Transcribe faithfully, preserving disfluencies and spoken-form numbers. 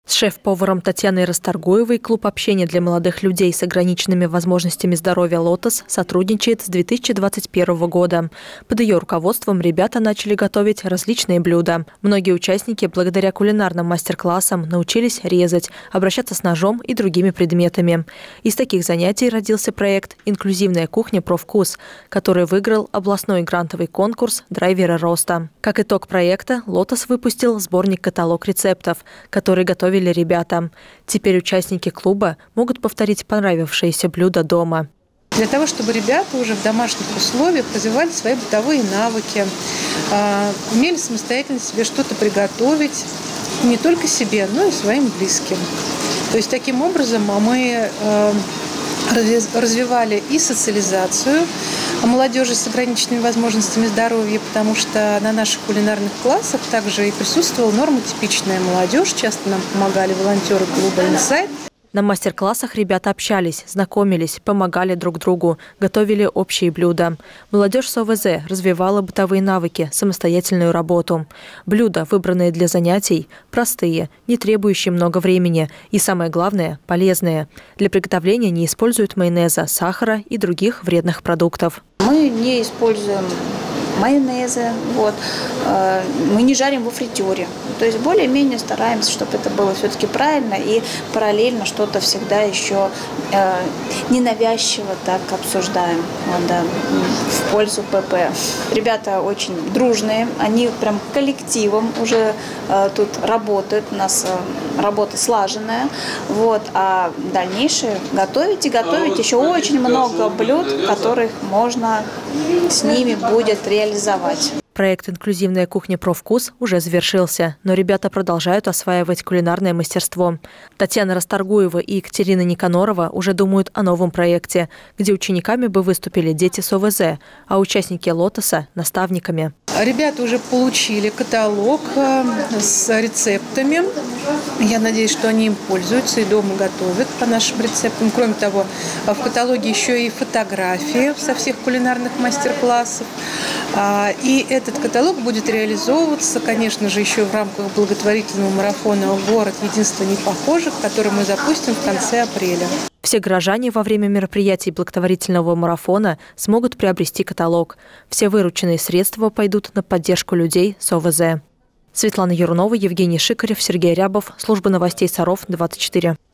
С шеф-поваром Татьяной Расторгуевой клуб общения для молодых людей с ограниченными возможностями здоровья «Лотос» сотрудничает с две тысячи двадцать первого года. Под ее руководством ребята начали готовить различные блюда. Многие участники благодаря кулинарным мастер-классам научились резать, обращаться с ножом и другими предметами. Из таких занятий родился проект «Инклюзивная кухня Профвкус», который выиграл областной грантовый конкурс «Драйверы роста». Как итог проекта, «Лотос» выпустил сборник-каталог рецептов, который готовили ребята. Теперь участники клуба могут повторить понравившиеся блюда дома. Для того, чтобы ребята уже в домашних условиях развивали свои бытовые навыки, умели самостоятельно себе что-то приготовить, не только себе, но и своим близким. То есть таким образом мы развивали и социализацию молодежи с ограниченными возможностями здоровья, потому что на наших кулинарных классах также и присутствовала нормотипичная молодежь. Часто нам помогали волонтеры клуба «Инсайт». На мастер-классах ребята общались, знакомились, помогали друг другу, готовили общие блюда. Молодежь с О В З развивала бытовые навыки, самостоятельную работу. Блюда, выбранные для занятий, простые, не требующие много времени и, самое главное, полезные. Для приготовления не используют майонеза, сахара и других вредных продуктов. Мы не используем майонеза, вот. Мы не жарим во фритюре. То есть более-менее стараемся, чтобы это было все-таки правильно и параллельно что-то всегда еще э, ненавязчиво так обсуждаем, вот, да, в пользу П П. Ребята очень дружные, они прям коллективом уже э, тут работают, у нас э, работа слаженная, вот, а дальнейшее готовить и готовить еще очень много блюд, которых можно с ними будет реализовать. Проект «Инклюзивная кухня Профвкус» уже завершился, но ребята продолжают осваивать кулинарное мастерство. Татьяна Расторгуева и Екатерина Никанорова уже думают о новом проекте, где учениками бы выступили дети с О В З, а участники «Лотоса» – наставниками. Ребята уже получили каталог с рецептами. Я надеюсь, что они им пользуются и дома готовят по нашим рецептам. Кроме того, в каталоге еще и фотографии со всех кулинарных мастер-классов. И этот каталог будет реализовываться, конечно же, еще в рамках благотворительного марафона «Город единства непохожих», который мы запустим в конце апреля. Все горожане во время мероприятий благотворительного марафона смогут приобрести каталог. Все вырученные средства пойдут на поддержку людей с О В З. Светлана Юрунова, Евгений Шикарев, Сергей Рябов. Служба новостей Саров, двадцать четыре.